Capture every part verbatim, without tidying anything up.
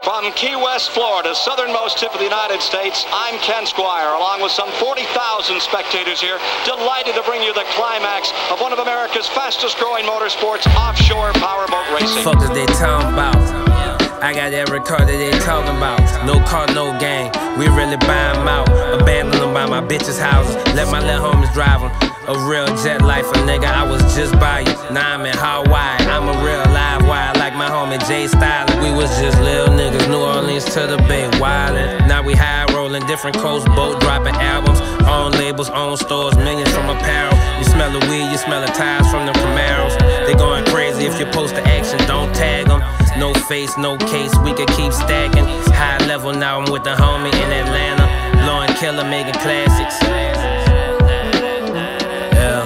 From Key West, Florida, southernmost tip of the United States, I'm Ken Squire, along with some forty thousand spectators here, delighted to bring you the climax of one of America's fastest-growing motorsports, offshore powerboat racing. Fuck is they talking about? I got every car that they talking about. No car, no gang. We really buy them out. Abandon them by my bitches' houses. Let my little homies drive them. A real jet lifer, nigga. I was just by you. Now I'm in Hawaii. I'm a real live wire like my homie Jay Styles. We was just little niggas. New Orleans to the Bay, wildin'. Now we high rolling, different coast boat dropping albums. Own labels, own stores, millions from apparel. You smell the weed, you smell the tires from the Camaros. They going crazy if you post the action, don't tag them. No face, no case, we could keep stacking. High level, now I'm with the homie in Atlanta. Lauren Killer making classics. Yeah.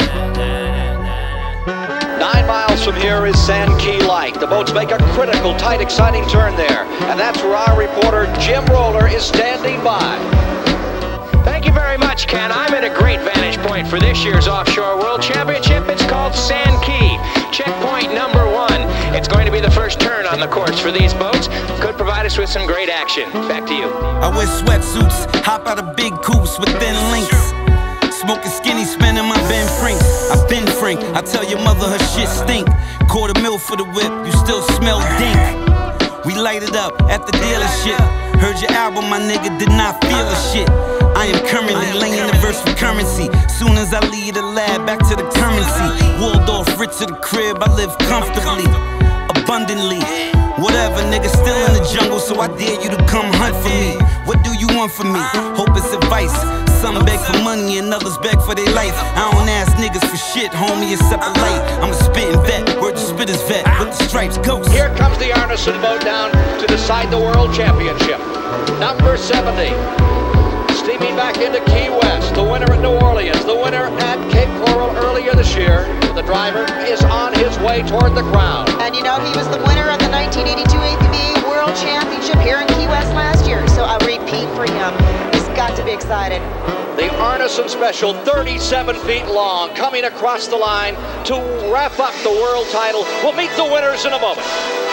Nine miles from here is Sand Key Light. The boats make a critical, tight, exciting turn there. And that's where our reporter, Jim Roller, is standing by. Thank you very much, Ken. I'm at a great vantage point for this year's Offshore World Championship. It's called Sand Key. Checkpoint number one. It's going to be the first turn on the course for these boats. Could provide us with some great action. Back to you. I wear sweatsuits, hop out of big coupes with thin links. Smoking skinny, spending my Ben Franks. I've been frank, I tell your mother her shit stink. Quarter mil for the whip, you still smell dink. We light it up at the dealership. Heard your album, my nigga, did not feel a shit. I am currently laying the verse for currency. Soon as I leave the lab, back to the currency. Waldorf, rich to the crib, I live comfortably, abundantly. Whatever, nigga, still in the jungle, so I dare you to come hunt for me. What do you want from me? Hope it's advice. Some beg for money and others beg for their life. I don't ask niggas for shit, homie, except a light. I'm a spittin' vet, word to spitter's vet, with the stripes ghost. Here comes the Arneson boat down to decide the World Championship. Number seventy. Steaming back into Key West, the winner at New Orleans, the winner at Cape Coral earlier this year. The driver is on his way toward the crown. And you know, he was the winner of the nineteen eighty-two A P B A World Championship here in Key West last year. So a repeat for him. He's got to be excited. The Arneson Special, thirty-seven feet long, coming across the line to wrap up the world title. We'll meet the winners in a moment.